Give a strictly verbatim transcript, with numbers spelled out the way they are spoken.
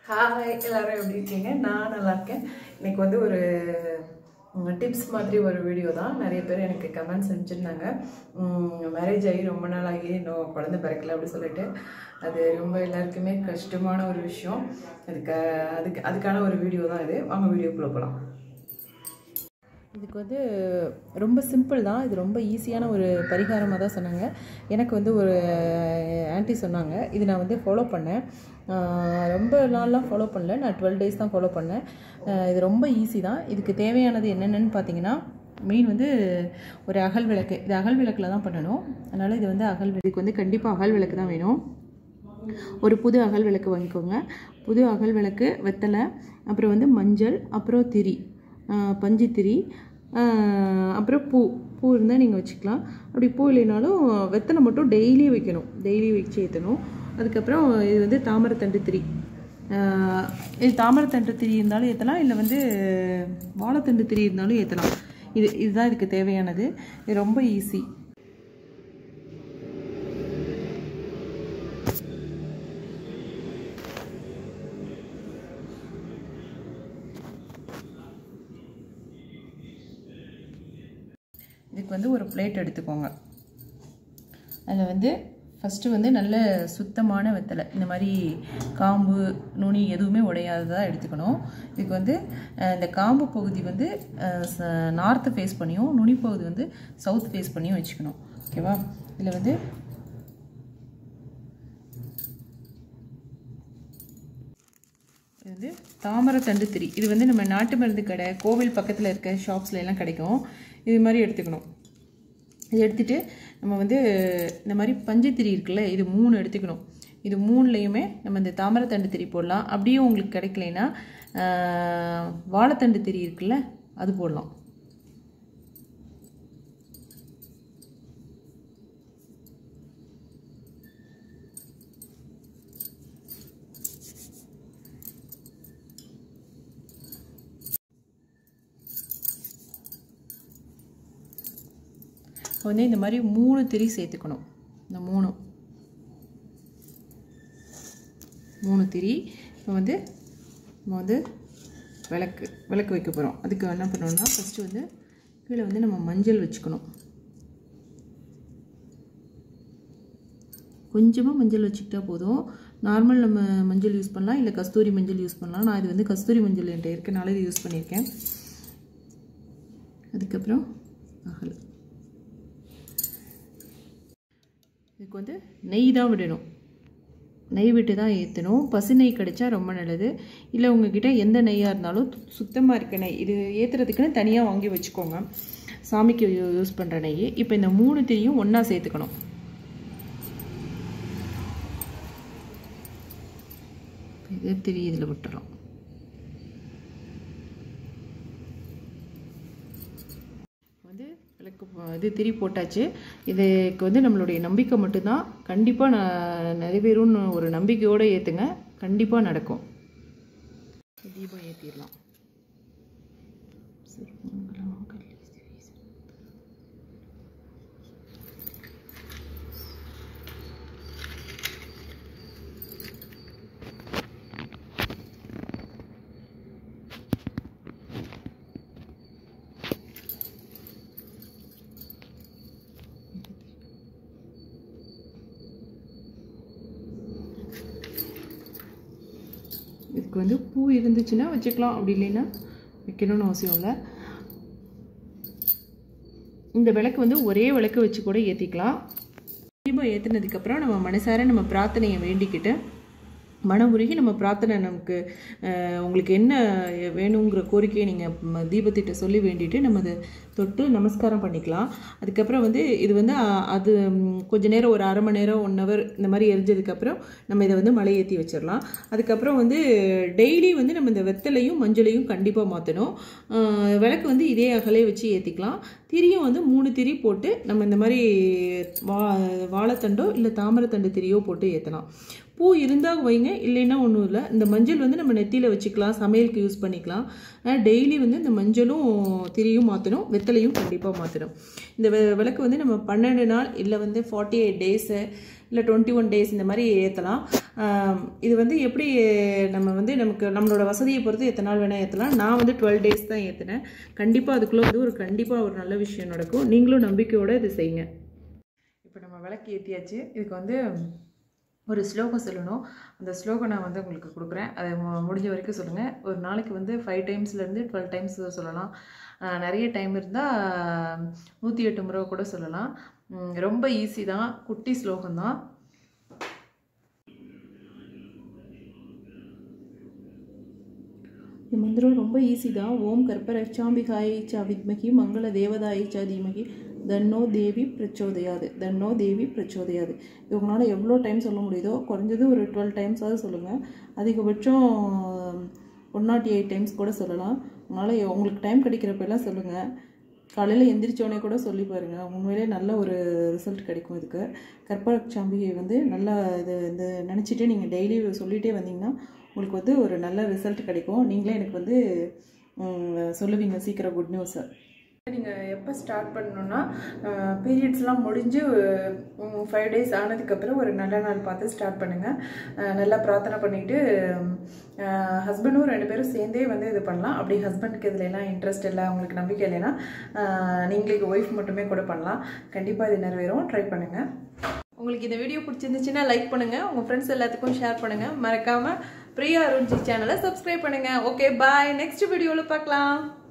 Hi எல்லாரும் எப்படி இருக்கீங்க? நான் நல்லா இருக்கேன். இன்னைக்கு வந்து ஒரு டிப்ஸ் மாதிரி ஒரு வீடியோ தான். நிறைய பேர் எனக்கு கமெண்ட்ஸ் அனுப்பிச்சிருந்தாங்க. மேரேஜ் ஆகி ரொம்ப நாள் ஆகி இன்னும் குழந்தை பிறக்கல அப்படி சொல்லிட்டு. அது ரொம்ப எல்லாருக்குமே கஷ்டமான ஒரு விஷயம். அதுக்கு அதுக்கு அதுக்கான ஒரு வீடியோ தான் இது. வாங்க வீடியோக்குள்ளே போகலாம். இதுக்கு வந்து ரொம்ப சிம்பிள் தான். இது ரொம்ப ஈஸியான ஒரு பரிகாரமாக தான் சொன்னாங்க. எனக்கு வந்து ஒரு ஆன்ட்டி சொன்னாங்க. இது நான் வந்து ஃபாலோ பண்ணேன். ரொம்ப நாள்லாம் ஃபாலோ பண்ணல, நான் டுவெல் டேஸ் தான் ஃபாலோ பண்ணேன். இது ரொம்ப ஈஸி தான். இதுக்கு தேவையானது என்னென்னு பார்த்தீங்கன்னா, மெயின் வந்து ஒரு அகல் விளக்கு. இது அகல் விளக்கில் தான் பண்ணணும். அதனால் இது வந்து அகல் விளக்கு வந்து கண்டிப்பாக அகல் விளக்கு தான் வேணும். ஒரு புது அகல் விளக்கு வாங்கிக்கோங்க. புது அகல் விளக்கு, வெத்தலை, அப்புறம் வந்து மஞ்சள், அப்புறம் திரி, பஞ்சு திரி, அப்புறம் பூ பூ இருந்தால் நீங்கள் வச்சுக்கலாம். அப்படி பூ இல்லைனாலும் வெத்தலை மட்டும் டெய்லி வைக்கணும், டெய்லி வச்சு ஏற்றணும். அதுக்கப்புறம் இது வந்து தாமரைத்தண்டு திரி. இது தாமரைத்தண்டு திரி இருந்தாலும் ஏற்றலாம், இல்லை வந்து வாழைத்தண்டு திரி இருந்தாலும் ஏற்றலாம். இது இதுதான் இதுக்கு தேவையானது. இது ரொம்ப ஈஸி. இதுக்கு வந்து ஒரு பிளேட் எடுத்துக்கோங்க. அதில் வந்து ஃபஸ்ட்டு வந்து நல்ல சுத்தமான வெத்தலை, இந்த மாதிரி காம்பு நுனி எதுவுமே உடையாததாக எடுத்துக்கணும். இதுக்கு வந்து இந்த காம்பு பகுதி வந்து நார்த்து ஃபேஸ் பண்ணியும், நுனி பகுதி வந்து சவுத் ஃபேஸ் பண்ணியும் வச்சுக்கணும். ஓகேவா? இதில் வந்து இது வந்து தாமரைத்தண்டு திரி. இது வந்து நம்ம நாட்டு மருந்து கடை, கோவில் பக்கத்தில் இருக்க ஷாப்ஸில் எல்லாம் கிடைக்கும். இது மாதிரி எடுத்துக்கணும். இது எடுத்துகிட்டு நம்ம வந்து இந்த மாதிரி பஞ்சு திரி இருக்குல்ல, இது மூணு எடுத்துக்கணும். இது மூணுலேயுமே நம்ம இந்த தாமரைத்தண்டு திரி போடலாம். அப்படியே உங்களுக்கு கிடைக்கலைன்னா வாழைத்தண்டு திரி இருக்குல்ல, அது போடலாம். வந்து இந்த மாதிரி மூணு திரி சேர்த்துக்கணும். இந்த மூணு மூணு திரி இப்போ வந்து நம்ம வந்து விளக்கு விளக்கு வைக்க போகிறோம். அதுக்கு என்ன பண்ணணும்னா, ஃபஸ்ட்டு வந்து கீழே வந்து நம்ம மஞ்சள் வச்சுக்கணும். கொஞ்சமாக மஞ்சள் வச்சுக்கிட்டா போதும். நார்மல் நம்ம மஞ்சள் யூஸ் பண்ணலாம், இல்லை கஸ்தூரி மஞ்சள் யூஸ் பண்ணலாம். நான் இது வந்து கஸ்தூரி மஞ்சள் என்கிட்ட இருக்கனால இது யூஸ் பண்ணியிருக்கேன். அதுக்கப்புறம் அகல். இதுக்கு வந்து நெய் தான் விடணும். நெய் விட்டு தான் ஏற்றணும். பசு நெய் கிடைச்சா ரொம்ப நல்லது. இல்லை உங்ககிட்ட எந்த நெய்யாக இருந்தாலும் சுத்தமாக இருக்க நெய், இது ஏற்றுறதுக்குன்னு தனியாக வாங்கி வச்சுக்கோங்க. சாமிக்கு யூஸ் பண்ணுற நெய். இப்போ இந்த மூணு திரியும் ஒன்றா சேர்த்துக்கணும். இதே திரி இதில் விட்டுறோம். விளக்கு இது திரி போட்டாச்சு. இதுக்கு வந்து நம்மளுடைய நம்பிக்கை மட்டும்தான். கண்டிப்பாக நான் நிறைவேறும்னு ஒரு நம்பிக்கையோடு ஏற்றுங்க, கண்டிப்பாக நடக்கும். தீபம் ஏற்றிடலாம். இதுக்கு வந்து பூ இருந்துச்சுன்னா வச்சுக்கலாம், அப்படி இல்லைன்னா வைக்கணும்னு அவசியம் இல்லை. இந்த விளக்கு வந்து ஒரே விளக்கு வச்சு கூட ஏற்றிக்கலாம். தீபம் ஏற்றினதுக்கப்புறம் நம்ம மனசார நம்ம பிரார்த்தனையை வேண்டிக்கிட்டு, மனம் உருகி நம்ம பிரார்த்தனை, நமக்கு உங்களுக்கு என்ன வேணுங்கிற கோரிக்கையை நீங்கள் தீபத்திட்ட சொல்லி வேண்டிட்டு நம்ம அதை தொட்டு நமஸ்காரம் பண்ணிக்கலாம். அதுக்கப்புறம் வந்து இது வந்து அது கொஞ்சம் நேரம், ஒரு அரை மணி நேரம், ஒன் ஹவர் இந்த மாதிரி எரிஞ்சதுக்கப்புறம் நம்ம இதை வந்து மலை ஏற்றி வச்சிடலாம். அதுக்கப்புறம் வந்து டெய்லி வந்து நம்ம இந்த வெத்தலையும் மஞ்சளையும் கண்டிப்பாக மாற்றணும். விளக்கு வந்து இதே அகலே வச்சு ஏற்றிக்கலாம். திரியும் வந்து மூணு திரி போட்டு நம்ம இந்த மாதிரி வா வாழைத்தண்டோ இல்லை தாமரைத்தண்டு திரியோ போட்டு ஏற்றலாம். பூ இருந்தால் வைங்க, இல்லைன்னா ஒன்றும் இல்லை. இந்த மஞ்சள் வந்து நம்ம நெத்தியில் வச்சுக்கலாம், சமையலுக்கு யூஸ் பண்ணிக்கலாம். டெய்லி வந்து இந்த மஞ்சளும் திரியும் மாற்றணும், வெத்தலையும் கண்டிப்பாக மாற்றணும். இந்த வெ விளக்கு வந்து நம்ம பன்னெண்டு நாள் இல்லை வந்து ஃபார்ட்டி எயிட் டேஸு இல்லை டுவெண்ட்டி ஒன் டேஸ் இந்த மாதிரி ஏற்றலாம். இது வந்து எப்படி நம்ம வந்து நமக்கு நம்மளோட வசதியை பொறுத்து எத்தனை நாள் வேணால் ஏற்றலாம். நான் வந்து டுவெல் டேஸ் தான் ஏற்றினேன். கண்டிப்பாக அதுக்குள்ளே வந்து ஒரு கண்டிப்பாக ஒரு நல்ல விஷயம் நடக்கும். நீங்களும் நம்பிக்கையோடு இது செய்யுங்க. இப்போ நம்ம விளக்கு ஏற்றியாச்சு. இதுக்கு வந்து ஒரு ஸ்லோகம் சொல்லணும். அந்த ஸ்லோகம் நான் வந்து உங்களுக்கு கொடுக்குறேன். அதை முடிஞ்ச வரைக்கும் சொல்லுங்கள். ஒரு நாளைக்கு வந்து ஃபைவ் டைம்ஸ்லேருந்து டுவெல் டைம்ஸ் சொல்லலாம். நிறைய டைம் இருந்தால் நூற்றி எட்டு முறை கூட சொல்லலாம். ரொம்ப ஈஸி தான், குட்டி ஸ்லோகம் தான். இந்த மந்திரம் ரொம்ப ஈஸி தான். ஓம் கற்பரச்சாம்பிகாயை ச வித்மகி மங்கள தேவதாயை ச தீமகி தன்னோ தேவி பிரச்சோதயாது தன்னோ தேவி பிரச்சோதயாது. இது உங்களால் எவ்வளோ டைம் சொல்ல முடியுதோ குறைஞ்சது ஒரு டுவெல் டைம்ஸாவது சொல்லுங்கள். அதிகபட்சம் ஒன் நாட் எயிட் டைம்ஸ் கூட சொல்லலாம். அதனால் உங்களுக்கு டைம் கிடைக்கிறப்பெல்லாம் சொல்லுங்கள். காலையில் எந்திரிச்சோடனே கூட சொல்லி பாருங்கள். உண்மையிலே நல்ல ஒரு ரிசல்ட் கிடைக்கும். இதுக்கு கற்பரச்சாம்பிகை வந்து நல்லா இது இந்த நினச்சிட்டு நீங்கள் டெய்லி சொல்லிகிட்டே வந்தீங்கன்னா உங்களுக்கு வந்து ஒரு நல்ல ரிசல்ட் கிடைக்கும். நீங்களே எனக்கு வந்து சொல்லுவீங்க சீக்கிரம் குட் நியூஸை. நீங்கள் எப்போ ஸ்டார்ட் பண்ணணுன்னா பீரியட்ஸ்லாம் முடிஞ்சு ஃபைவ் டேஸ் ஆனதுக்கப்புறம் ஒரு நல்ல நாள் பார்த்து ஸ்டார்ட் பண்ணுங்கள். நல்லா பிரார்த்தனை பண்ணிவிட்டு ஹஸ்பண்டும் ரெண்டு பேரும் சேர்ந்தே வந்து இது பண்ணலாம். அப்படி ஹஸ்பண்டுக்கு இதில் எல்லாம் இன்ட்ரெஸ்ட் இல்லை, உங்களுக்கு நம்பிக்கை இல்லைன்னா நீங்களுக்கு ஒய்ஃப் மட்டுமே கூட பண்ணலாம். கண்டிப்பாக இது நிறைவேறும். ட்ரை பண்ணுங்கள். உங்களுக்கு இந்த வீடியோ பிடிச்சிருந்துச்சுன்னா லைக் பண்ணுங்கள், உங்கள் ஃப்ரெண்ட்ஸ் எல்லாத்துக்கும் ஷேர் பண்ணுங்கள். மறக்காமல் பிரியா அருண்ஜி சேனலை சப்ஸ்கிரைப் பண்ணுங்கள். ஓகே பாய், நெக்ஸ்ட் வீடியோவில் பார்க்கலாம்.